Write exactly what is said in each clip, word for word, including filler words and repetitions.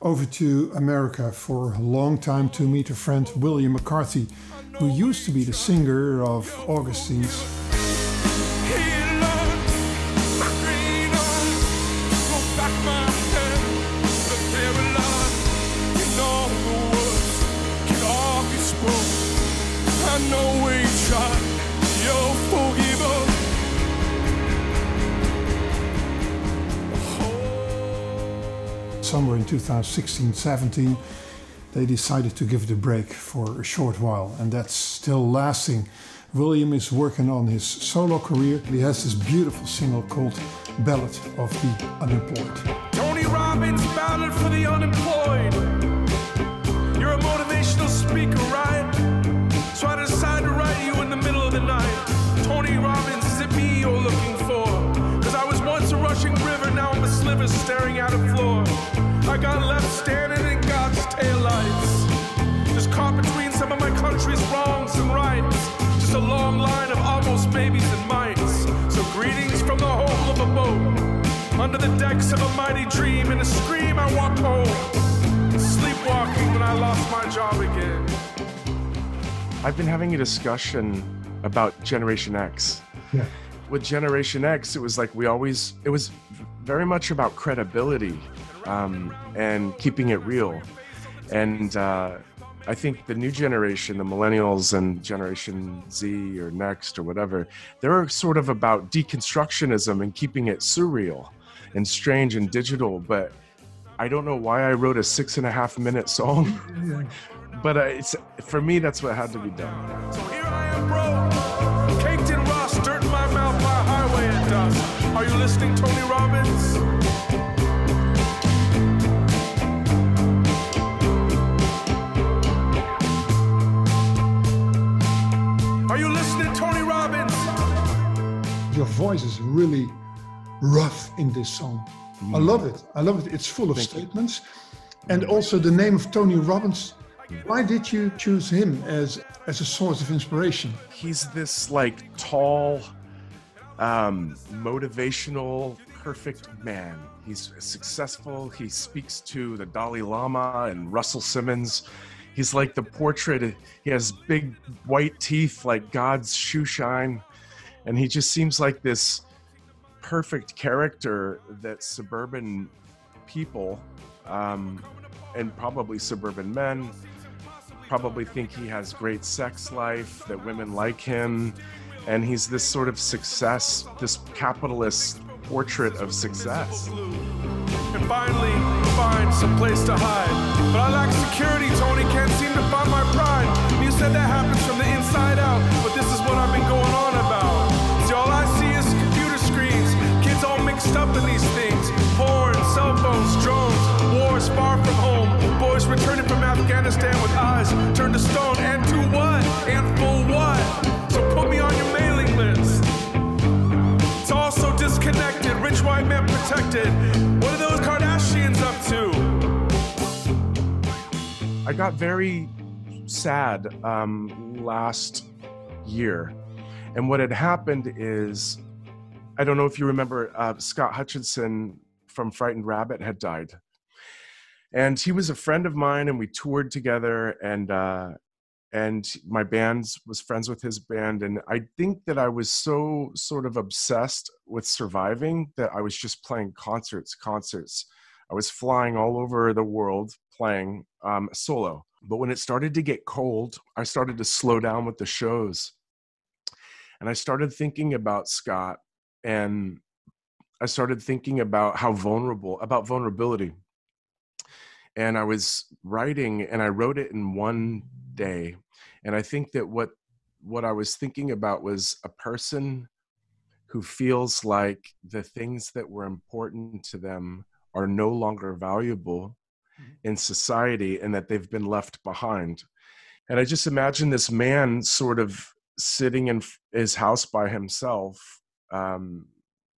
over to America for a long time to meet a friend, William McCarthy, who used to be the singer of Augustine's. Somewhere in two thousand sixteen seventeen, they decided to give it a break for a short while, and that's still lasting. William is working on his solo career. He has this beautiful single called Ballad of the Unemployed. Tony Robbins, Ballad for the Unemployed. You're a motivational speaker, right? So I decided to write you in the middle of the night. Tony Robbins, is it me you're looking for? Cause I was once a rushing river, now I'm a sliver staring at a floor. I got left standing in God's taillights, just caught between some of my country's wrongs and rights. Just a long line of almost maybes and mights. So greetings from the hull of a boat, under the decks of a mighty dream. In a scream I walked home, sleepwalking when I lost my job again. I've been having a discussion about Generation X. Yeah. With Generation X, it was like we always, it was very much about credibility um, and keeping it real. And uh, I think the new generation, the millennials and Generation Z or Next or whatever, they're sort of about deconstructionism and keeping it surreal and strange and digital. But I don't know why I wrote a six and a half minute song. Yeah. But uh, it's, for me, that's what had to be done. So here I am broke, caked in rust, dirt in my mouth by highway and dust. Are you listening, Tony Robbins? Are you listening, Tony Robbins? Your voice is really rough in this song. I love it. I love it. It's full of Thank statements. You. And also the name of Tony Robbins. Why did you choose him as as a source of inspiration? He's this like tall, um, motivational, perfect man. He's successful. He speaks to the Dalai Lama and Russell Simmons. He's like the portrait. He has big white teeth like God's shoe shine. And he just seems like this perfect character that suburban people um, and probably suburban men probably think he has great sex life, that women like him. And he's this sort of success, this capitalist portrait of success. And finally find some place to hide. But I lack security, Tony, can't seem to find my pride. You said that happens from the inside out, but this is what I've been going on about. See, all I see is computer screens, kids all mixed up in these things. Porn, cell phones, drones, wars far from home. Boys returning from Afghanistan with eyes turned to stone. And to what? And for what? So put me on your mailing list. It's all so disconnected, rich white men protected. What are those Kardashians up to? I got very sad um, last year. And what had happened is, I don't know if you remember, uh, Scott Hutchinson from Frightened Rabbit had died. And he was a friend of mine, and we toured together, and uh, and my band was friends with his band. And I think that I was so sort of obsessed with surviving that I was just playing concerts, concerts. I was flying all over the world playing um, solo. But when it started to get cold, I started to slow down with the shows. And I started thinking about Scott, and I started thinking about how vulnerable, about vulnerability. And I was writing, and I wrote it in one day. And I think that what what I was thinking about was a person who feels like the things that were important to them are no longer valuable in society, and that they've been left behind. And I just imagine this man sort of sitting in his house by himself um,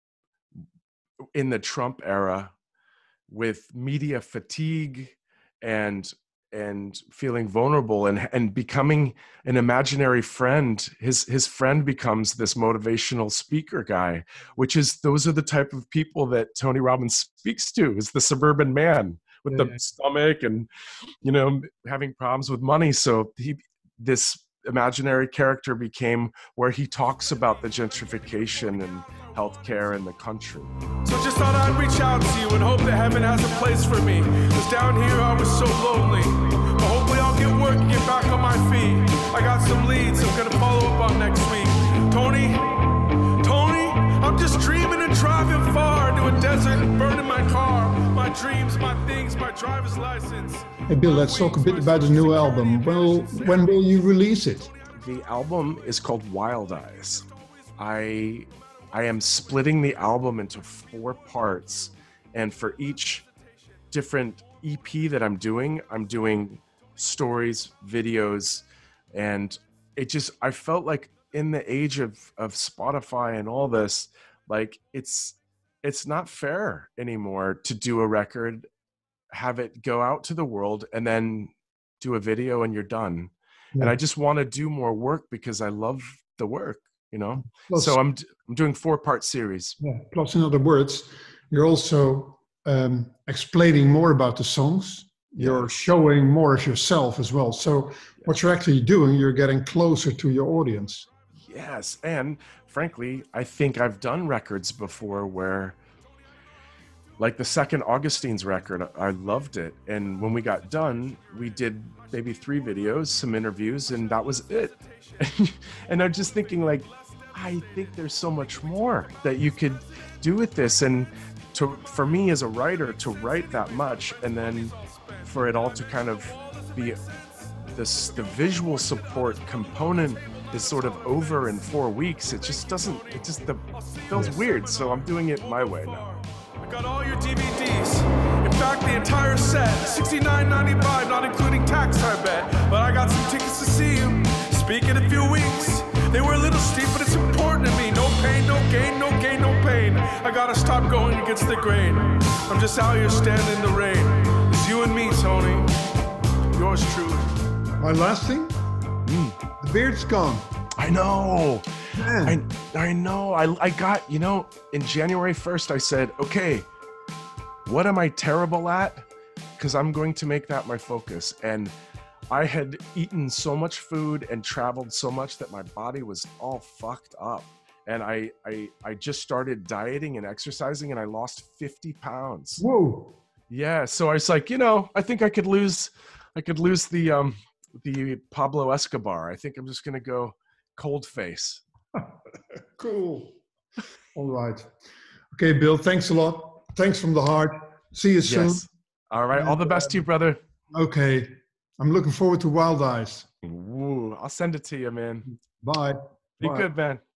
in the Trump era, with media fatigue and and feeling vulnerable, and and becoming an imaginary friend. His his friend becomes this motivational speaker guy, which is, those are the type of people that Tony Robbins speaks to, is the suburban man, with Yeah, the yeah. stomach and, you know, having problems with money. So he, this imaginary character became where he talks about the gentrification and healthcare in the country. So just thought I'd reach out to you and hope that heaven has a place for me. Cause down here I was so lonely. But hopefully I'll get work and get back on my feet. I got some leads I'm gonna follow up on next week. Tony, Tony, I'm just dreaming and driving far to a desert and burning my car. My dreams, my things, my driver's license. Hey Bill, let's talk a bit about the new album. Well, when will you release it? The album is called Wild Eyes. I I am splitting the album into four parts, and for each different E P that I'm doing, I'm doing stories, videos, and it just, I felt like in the age of, of Spotify and all this, like it's, it's not fair anymore to do a record, have it go out to the world, and then do a video and you're done. Yeah. And I just want to do more work because I love the work, you know? Plus, So I'm, I'm doing four part series. yeah, plus, in other words, you're also um, explaining more about the songs. You're Yes. showing more of yourself as well. So what you're actually doing, you're getting closer to your audience. Yes. And frankly, I think I've done records before where, like the second Augustine's record, I loved it. And when we got done, we did maybe three videos, some interviews, and that was it. And I'm just thinking, like, I think there's so much more that you could do with this. And to, for me as a writer, to write that much and then for it all to kind of be this, the visual support component is sort of over in four weeks. It just doesn't, it just the, feels weird. So I'm doing it my way now. I got all your D V Ds. In fact, the entire set, sixty-nine ninety-five, not including tax, I bet. But I got some tickets to see you. Speak in a few weeks. They were a little steep, but it's important to me. No pain, no gain, no gain, no pain. I gotta stop going against the grain. I'm just out here standing in the rain. It's you and me, Tony. Yours truly. My last thing, Mm. the beard's gone. I know. Man. I, I know. I, I got, you know, in January first, I said, okay, what am I terrible at? Because I'm going to make that my focus. And I had eaten so much food and traveled so much that my body was all fucked up. And I, I, I just started dieting and exercising and I lost fifty pounds. Whoa. Yeah. So I was like, you know, I think I could lose, I could lose the, um, the Pablo Escobar. I think I'm just going to go cold face. Cool. All right. Okay, Bill, thanks a lot. Thanks from the heart. See you soon. Yes. All right. All the best to you, brother. Okay. I'm looking forward to Wild Eyes. Ooh, I'll send it to you, man. Bye. Be Bye. good, man.